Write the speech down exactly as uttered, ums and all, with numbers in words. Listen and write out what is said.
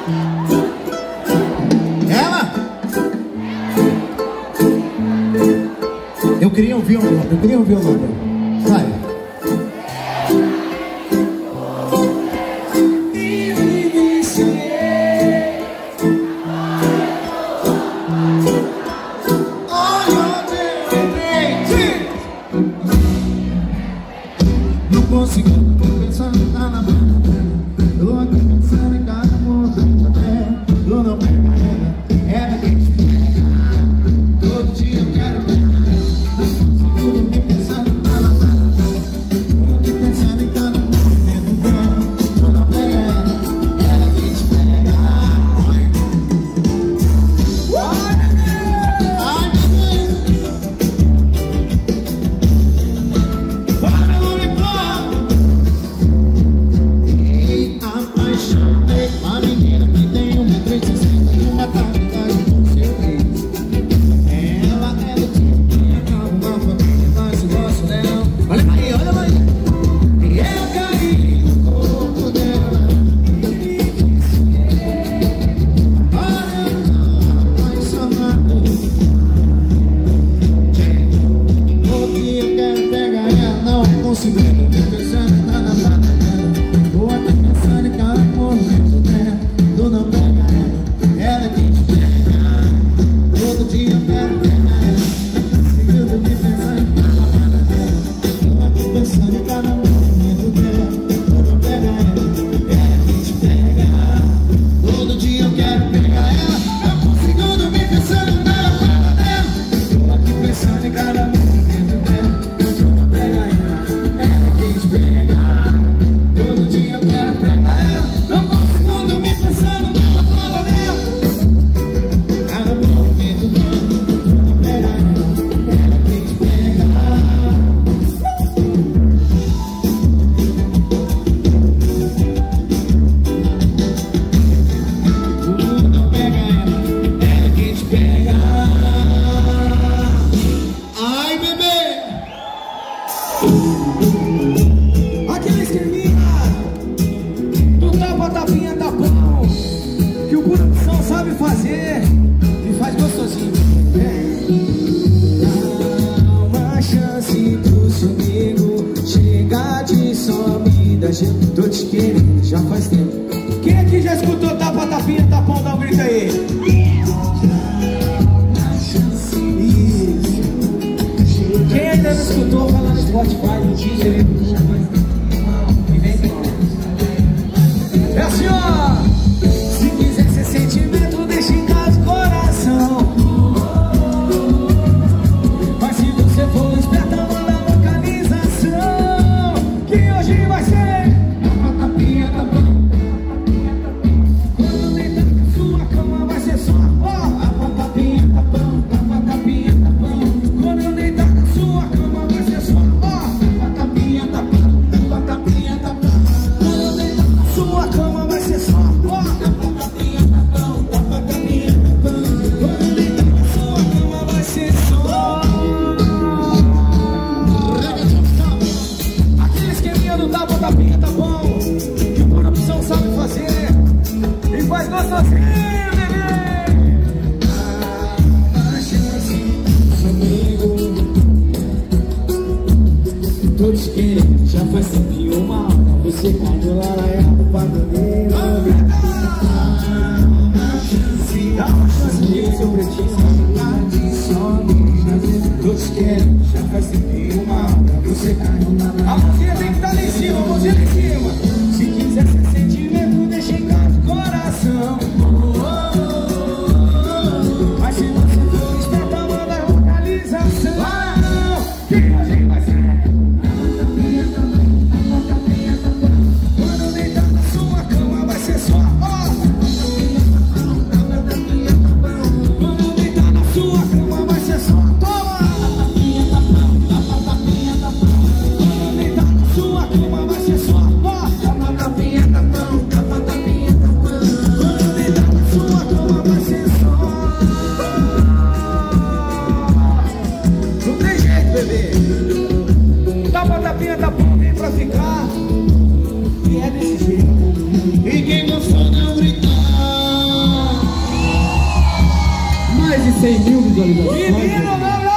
Ela? Eu queria ouvir um eu queria ouvir um vai. Tô te querendo, já faz tempo. Quem aqui já escutou tapa, tapinha, tapão? Dá um grito aí. Isso. Quem ainda não escutou, vai lá no Spotify, no Deezer. E vem pra nós. É assim, ó. Se quiser ser sentimento, deixa em casa o coração. Mas se você for esperta, manda a localização, que hoje vai ser. Todos querem, já faz sempre uma hora. Você caiu lá, lá é o padaneiro. Dá uma chance de seu pretinho. Todos querem, já faz sempre uma hora. Você caiu lá, lá. A mãozinha tem que estar lá em cima, a mãozinha lá em cima. Se quiser ser sentimento, deixa em casa o coração. Mas se você for esperta, manda a localização. Que a gente vai ser. Quando deitar cem mil visualizações. Menino, não, não.